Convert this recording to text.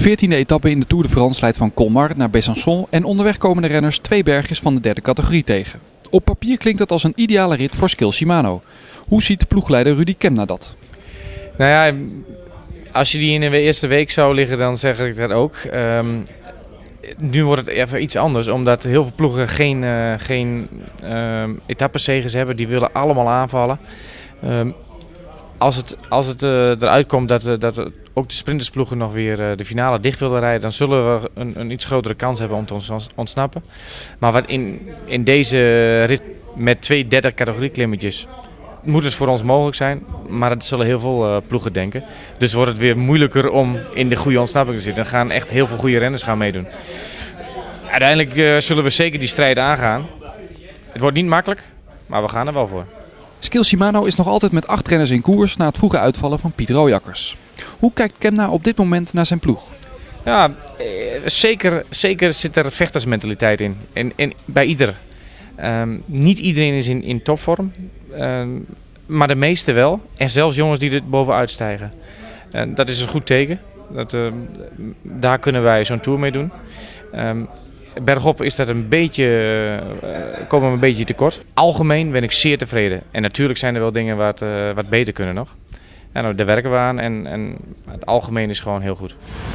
De 14e etappe in de Tour de France leidt van Colmar naar Besançon en onderweg komen de renners 2 bergjes van de derde categorie tegen. Op papier klinkt dat als een ideale rit voor Skill Shimano. Hoe ziet de ploegleider Rudy Kemna dat? Nou ja, als je die in de eerste week zou liggen, dan zeg ik dat ook. Nu wordt het even iets anders, omdat heel veel ploegen geen etappezegers hebben. Die willen allemaal aanvallen. Als het eruit komt dat ook de sprintersploegen nog weer de finale dicht willen rijden, dan zullen we een iets grotere kans hebben om te ontsnappen. Maar wat in deze rit met 2 derde categorie klimmetjes moet het voor ons mogelijk zijn, maar dat zullen heel veel ploegen denken. Dus wordt het weer moeilijker om in de goede ontsnapping te zitten. Er gaan echt heel veel goede renners gaan meedoen. Uiteindelijk zullen we zeker die strijd aangaan. Het wordt niet makkelijk, maar we gaan er wel voor. Skill Shimano is nog altijd met 8 renners in koers na het vroege uitvallen van Piet Rooijakkers. Hoe kijkt Kemna op dit moment naar zijn ploeg? Ja, zeker zit er vechtersmentaliteit in. En bij ieder. Niet iedereen is in topvorm, maar de meeste wel. En zelfs jongens die er bovenuit stijgen. Dat is een goed teken. Daar kunnen wij zo'n tour mee doen. Bergop is dat komen we een beetje tekort. Algemeen ben ik zeer tevreden. En natuurlijk zijn er wel dingen wat beter kunnen nog. En daar werken we aan en het algemeen is gewoon heel goed.